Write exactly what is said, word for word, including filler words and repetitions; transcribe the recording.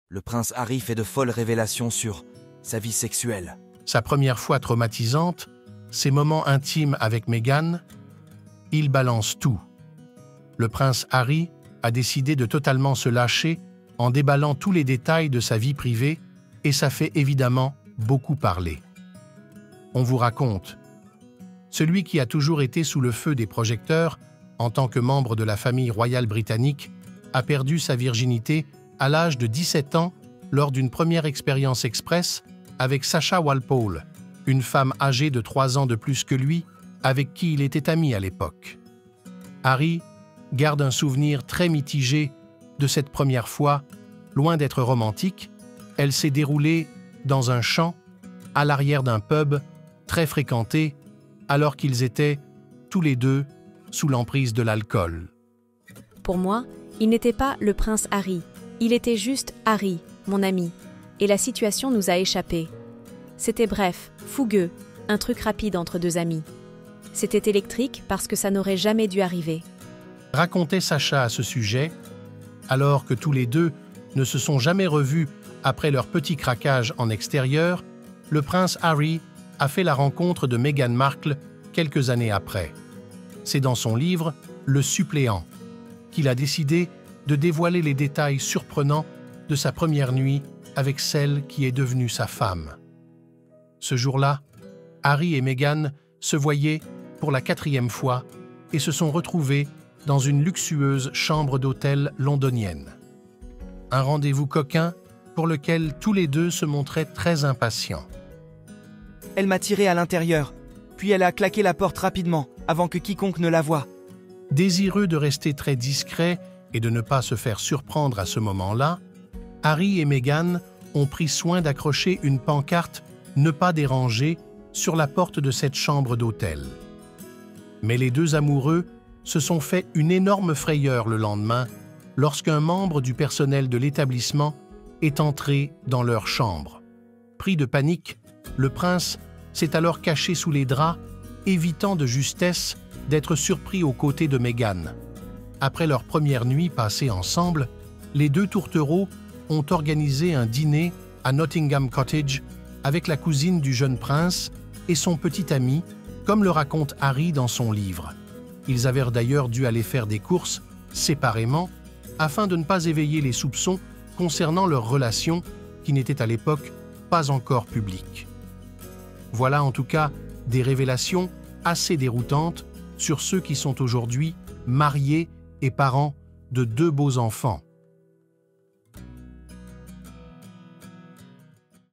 Le prince Harry fait de folles révélations sur sa vie sexuelle. Sa première fois traumatisante, ses moments intimes avec Meghan, il balance tout. Le prince Harry a décidé de totalement se lâcher en déballant tous les détails de sa vie privée et ça fait évidemment beaucoup parler. On vous raconte, celui qui a toujours été sous le feu des projecteurs en tant que membre de la famille royale britannique a perdu sa virginité à l'âge de dix-sept ans lors d'une première expérience express avec Sacha Walpole, une femme âgée de trois ans de plus que lui, avec qui il était ami à l'époque. Harry garde un souvenir très mitigé de cette première fois. Loin d'être romantique, elle s'est déroulée dans un champ, à l'arrière d'un pub, très fréquenté, alors qu'ils étaient, tous les deux, sous l'emprise de l'alcool. Pour moi, il n'était pas le prince Harry, il était juste Harry, mon ami, et la situation nous a échappé. C'était bref, fougueux, un truc rapide entre deux amis. C'était électrique parce que ça n'aurait jamais dû arriver. Racontait Sacha à ce sujet, alors que tous les deux ne se sont jamais revus après leur petit craquage en extérieur, le prince Harry a fait la rencontre de Meghan Markle quelques années après. C'est dans son livre « Le suppléant » qu'il a décidé de dévoiler les détails surprenants de sa première nuit avec celle qui est devenue sa femme. Ce jour-là, Harry et Meghan se voyaient pour la quatrième fois et se sont retrouvés dans une luxueuse chambre d'hôtel londonienne. Un rendez-vous coquin pour lequel tous les deux se montraient très impatients. Elle m'a tiré à l'intérieur, puis elle a claqué la porte rapidement, avant que quiconque ne la voie. Désireux de rester très discret et de ne pas se faire surprendre à ce moment-là, Harry et Meghan ont pris soin d'accrocher une pancarte « Ne pas déranger » sur la porte de cette chambre d'hôtel. Mais les deux amoureux se sont fait une énorme frayeur le lendemain lorsqu'un membre du personnel de l'établissement est entré dans leur chambre. Pris de panique, le prince s'est alors caché sous les draps, évitant de justesse d'être surpris aux côtés de Meghan. Après leur première nuit passée ensemble, les deux tourtereaux ont organisé un dîner à Nottingham Cottage avec la cousine du jeune prince et son petit ami, comme le raconte Harry dans son livre. Ils avaient d'ailleurs dû aller faire des courses séparément afin de ne pas éveiller les soupçons concernant leur relation qui n'était à l'époque pas encore publique. Voilà en tout cas des révélations assez déroutantes sur ceux qui sont aujourd'hui mariés et parents de deux beaux enfants.